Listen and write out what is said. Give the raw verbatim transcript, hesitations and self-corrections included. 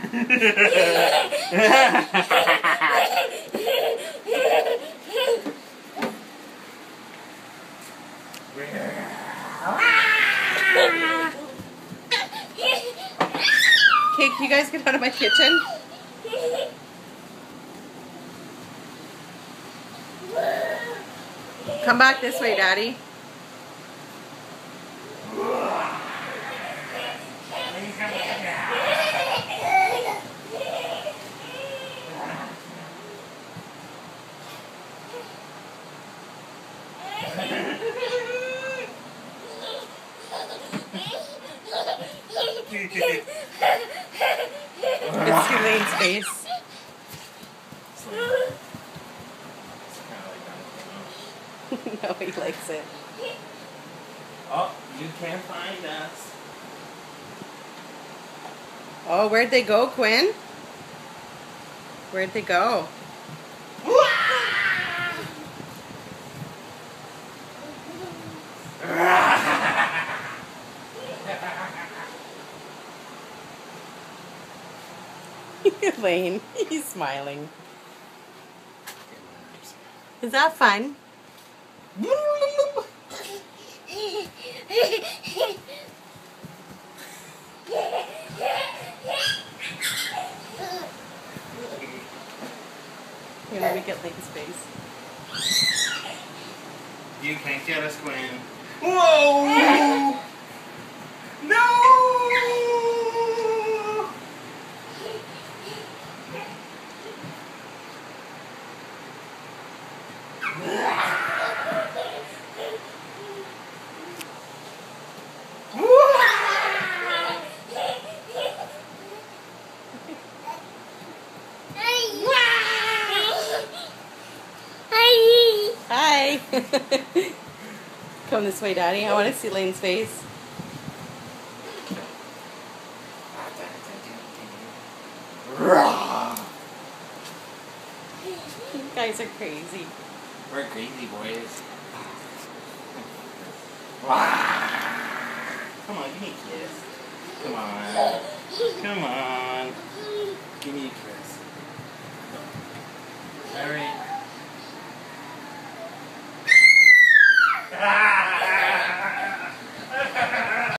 Okay, can you guys get out of my kitchen? Come back this way, Daddy. It's Elaine's face. No, he likes it. Oh, you can't find us. Oh, where'd they go, Quinn? Where'd they go? Elaine, he's smiling. Is that fun? Here, let me get Lane's face. You can't get us, Quinn. Whoa! No! Hi! Come this way, Daddy. I want to see Lane's face. You guys are crazy. We're crazy boys. Come on, give me a kiss. Come on. Come on.